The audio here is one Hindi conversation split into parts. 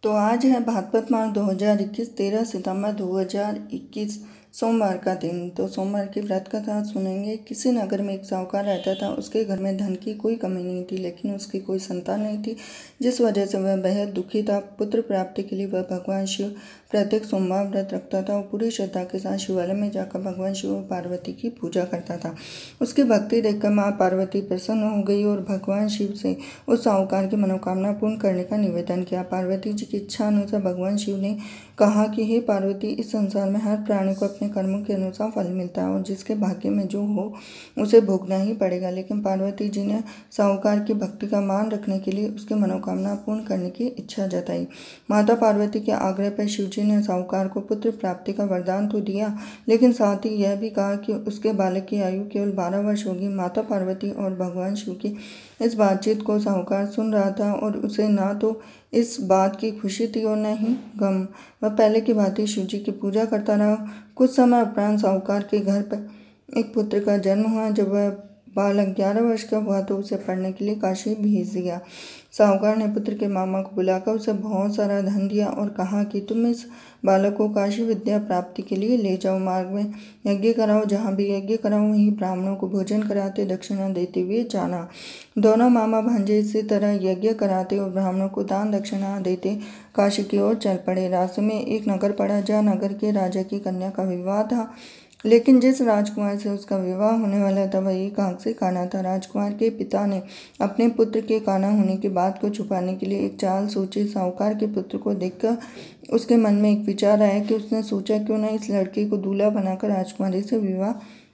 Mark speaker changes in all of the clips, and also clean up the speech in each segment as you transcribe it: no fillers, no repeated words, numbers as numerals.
Speaker 1: तो आज है भाद्रपद माह 2021 13 सितंबर 2021 सोमवार का दिन। तो सोमवार की व्रत कथा सुनेंगे। किसी नगर में एक साहूकार रहता था। उसके घर में धन की कोई कमी नहीं थी, लेकिन उसकी कोई संतान नहीं थी, जिस वजह से वह बेहद दुखी था। पुत्र प्राप्ति के लिए वह भगवान शिव प्रत्येक सोमवार व्रत रखता था और पूरी श्रद्धा के साथ शिवालय में जाकर भगवान शिव और पार्वती की पूजा करता था। उसकी भक्ति देखकर माँ पार्वती प्रसन्न हो गई और भगवान शिव से उस साहूकार की मनोकामना पूर्ण करने का निवेदन किया। पार्वती जी की इच्छा अनुसार भगवान शिव ने कहा कि हे पार्वती, इस संसार में हर प्राणी को अपने कर्मों के अनुसार फल मिलता है और जिसके भाग्य में जो हो उसे भोगना ही पड़ेगा। लेकिन पार्वती जी ने साहूकार की भक्ति का मान रखने के लिए उसकी मनोकामना पूर्ण करने की इच्छा जताई। माता पार्वती के आग्रह पर शिव जी ने साहूकार को पुत्र प्राप्ति का वरदान तो दिया, लेकिन साथ ही यह भी कहा कि उसके बालक की आयु केवल 12 वर्ष होगी। माता पार्वती और भगवान शिव की इस बातचीत को साहूकार सुन रहा था और उसे ना तो इस बात की खुशी थी और न ही गम। वह पहले की भांति शिव जी की पूजा करता रहा। कुछ समय उपरांत साहूकार के घर पर एक पुत्र का जन्म हुआ। जब वह बालक 11 वर्ष का हुआ तो उसे पढ़ने के लिए काशी भेज दिया। साहूकार ने पुत्र के मामा को बुलाकर उसे बहुत सारा धन दिया और कहा कि तुम इस बालक को काशी विद्या प्राप्ति के लिए ले जाओ। मार्ग में यज्ञ कराओ, जहाँ भी यज्ञ कराओ वहीं ब्राह्मणों को भोजन कराते दक्षिणा देते हुए जाना। दोनों मामा भांजे इसी तरह यज्ञ कराते और ब्राह्मणों को दान दक्षिणा देते काशी की ओर चल पड़े। रास्ते में एक नगर पड़ा, जहाँ नगर के राजा की कन्या का विवाह था, लेकिन जिस राजकुमार से उसका विवाह होने वाला था वह एक आंख से काना था। राजकुमार के पिता ने अपने पुत्र के काना होने की बात को छुपाने के लिए एक चाल सोची। साहूकार के पुत्र को देखकर उसके मन में एक विचार आया कि उसने सोचा, क्यों न इस लड़के को दूल्हा बनाकर राजकुमारी से विवाह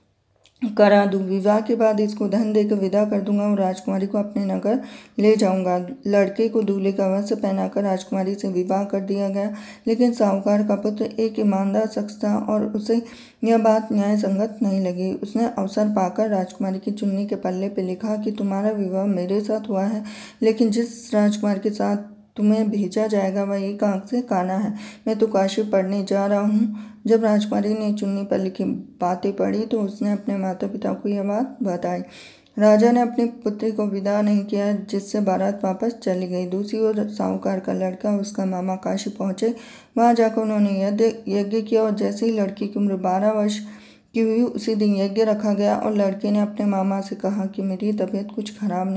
Speaker 1: करा दूं। विवाह के बाद इसको धन देकर विदा कर दूंगा और राजकुमारी को अपने नगर ले जाऊंगा। लड़के को दूल्हे का वस्त्र पहनाकर राजकुमारी से विवाह कर दिया गया, लेकिन साहूकार का पुत्र एक ईमानदार शख्स था और उसे यह बात न्याय संगत नहीं लगी। उसने अवसर पाकर राजकुमारी की चुन्नी के पल्ले पर लिखा कि तुम्हारा विवाह मेरे साथ हुआ है, लेकिन जिस राजकुमार के साथ तुम्हें भेजा जाएगा वह एक आंख से काना है। मैं तो काशी पढ़ने जा रहा हूँ। जब राजकुमारी ने चुन्नी पर लिखी बातें पढ़ी तो उसने अपने माता पिता को यह बात बताई। राजा ने अपनी पुत्री को विदा नहीं किया, जिससे बारात वापस चली गई। दूसरी ओर साहूकार का लड़का और उसका मामा काशी पहुंचे। वहां जाकर उन्होंने यज्ञ किया और जैसे ही लड़की की उम्र 12 वर्ष की हुई उसी दिन यज्ञ रखा गया और लड़के ने अपने मामा से कहा कि मेरी तबीयत कुछ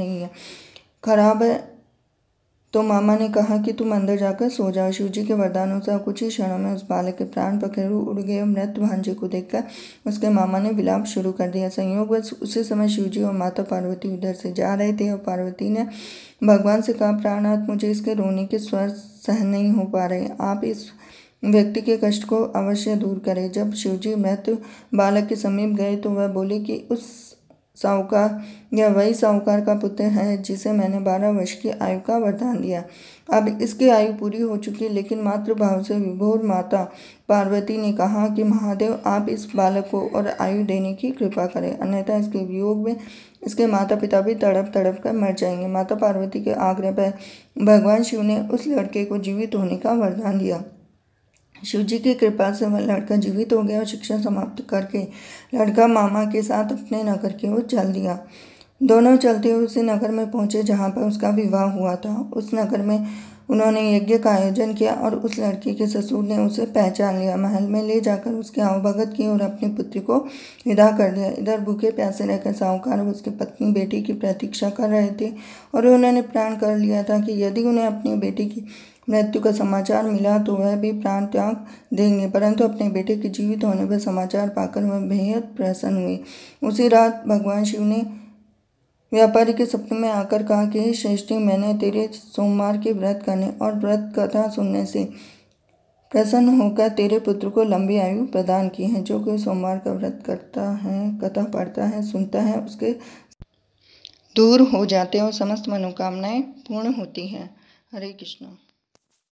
Speaker 1: खराब है। तो मामा ने कहा कि तुम अंदर जाकर सो जाओ। शिव जी के वरदानुसार कुछ ही क्षणों में उस बालक के प्राण पखेरु उड़ गए। मृत भांजे को देखकर उसके मामा ने विलाप शुरू कर दिया। संयोगवश उसी समय शिव जी और माता पार्वती उधर से जा रहे थे और पार्वती ने भगवान से कहा, प्राणनाथ, मुझे इसके रोने के स्वर सहन नहीं हो पा रहे, आप इस व्यक्ति के कष्ट को अवश्य दूर करें। जब शिव जी मृत बालक के समीप गए तो वह बोले कि उस साहूकार यह वही साहूकार का पुत्र है जिसे मैंने 12 वर्ष की आयु का वरदान दिया। अब इसकी आयु पूरी हो चुकी, लेकिन मातृभाव से विभोर माता पार्वती ने कहा कि महादेव, आप इस बालक को और आयु देने की कृपा करें, अन्यथा इसके वियोग में इसके माता पिता भी तड़प तड़प कर मर जाएंगे। माता पार्वती के आग्रह पर भगवान शिव ने उस लड़के को जीवित होने का वरदान दिया। शिव जी की कृपा से वह लड़का जीवित हो गया और शिक्षा समाप्त करके लड़का मामा के साथ अपने नगर की ओर चल दिया। दोनों चलते हुए उसी नगर में पहुंचे जहां पर उसका विवाह हुआ था। उस नगर में उन्होंने यज्ञ का आयोजन किया और उस लड़की के ससुर ने उसे पहचान लिया। महल में ले जाकर उसकी आवभगत की और अपनी पुत्री को विदा कर दिया। इधर भूखे प्यासे रहकर साहूकार और उसकी पत्नी बेटी की प्रतीक्षा कर रहे थे और उन्होंने प्रण कर लिया था कि यदि उन्हें अपनी बेटी की मृत्यु का समाचार मिला तो वह भी प्राण त्याग देंगे। परंतु अपने बेटे के जीवित होने पर समाचार पाकर वह बेहद प्रसन्न हुए। उसी रात भगवान शिव ने व्यापारी के सपने में आकर कहा कि हे श्रेष्ठी, मैंने तेरे सोमवार के व्रत करने और व्रत कथा सुनने से प्रसन्न होकर तेरे पुत्र को लंबी आयु प्रदान की है। जो कोई सोमवार का व्रत करता है, कथा पढ़ता है, सुनता है, उसके दूर हो जाते हैं और समस्त मनोकामनाएं पूर्ण होती हैं। हरे कृष्ण।